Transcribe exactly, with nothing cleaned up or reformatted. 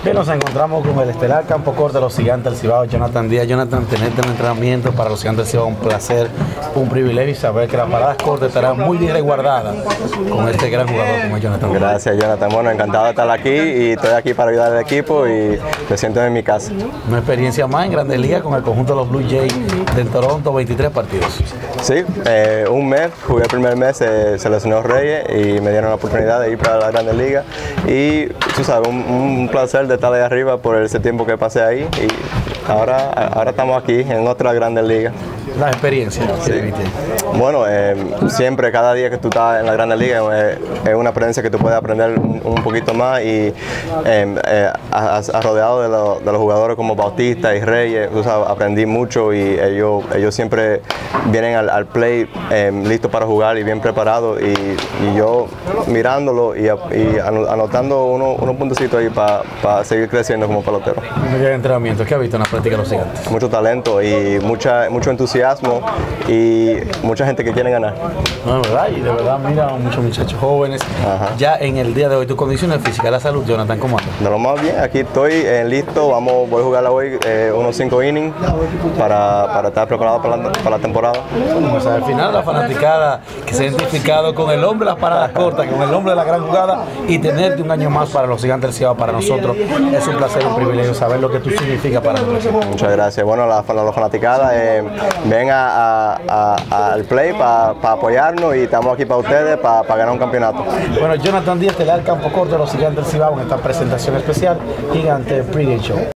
Bien, nos encontramos con el estelar campo corto de los Gigantes del Cibao, Jonathan Díaz. Jonathan, tenerte en el entrenamiento para los Gigantes del Cibao un placer, un privilegio, y saber que las paradas cortas estarán muy bien resguardadas con este gran jugador como es Jonathan. Gracias, Jonathan. Bueno, encantado de estar aquí y estoy aquí para ayudar al equipo y me siento en mi casa. Una experiencia más en Grandes Ligas con el conjunto de los Blue Jays de Toronto, veintitrés partidos. Sí, eh, un mes, jugué el primer mes, eh, seleccionó Reyes y me dieron la oportunidad de ir para la Grandes Ligas y tú sabes, un, un placer de estar ahí arriba por ese tiempo que pasé ahí y ahora, ahora estamos aquí en otra Grandes Ligas. La experiencia. Sí. Bueno, eh, siempre, cada día que tú estás en la Grandes Ligas eh, es una experiencia que tú puedes aprender un, un poquito más y eh, eh, has, has rodeado de, lo, de los jugadores como Bautista y Reyes, tú sabes, aprendí mucho y ellos, ellos siempre vienen al, al play eh, listos para jugar y bien preparados y, y yo mirándolo y, y anotando unos uno puntos ahí para pa seguir creciendo como pelotero. ¿Qué entrenamiento? ¿Qué has visto en la práctica de los Gigantes? Mucho talento y mucha, mucho entusiasmo y mucha gente que quiere ganar. No, de verdad, y de verdad, mira, muchos muchachos jóvenes. Ajá. Ya en el día de hoy, tus condiciones físicas, la salud, Jonathan, ¿cómo andas? De lo más bien, aquí estoy eh, listo, vamos, voy a jugar hoy eh, unos cinco innings para, para estar preparado para la, para la temporada. Pues al final la fanaticada que se ha identificado con el hombre de las paradas cortas, con el hombre de la gran jugada, y tenerte un año más para los Gigantes del Cibao, para nosotros, es un placer, un privilegio saber lo que tú significas para nosotros. Muchas gracias. Bueno, la, la, la fanaticada, eh, ven a, a, a, al play para pa apoyarnos y estamos aquí para ustedes, para pa ganar un campeonato. Bueno, Jonathan Díaz, estelar campo corto de los Gigantes del Cibao en esta presentación especial Gigante Pregame Show.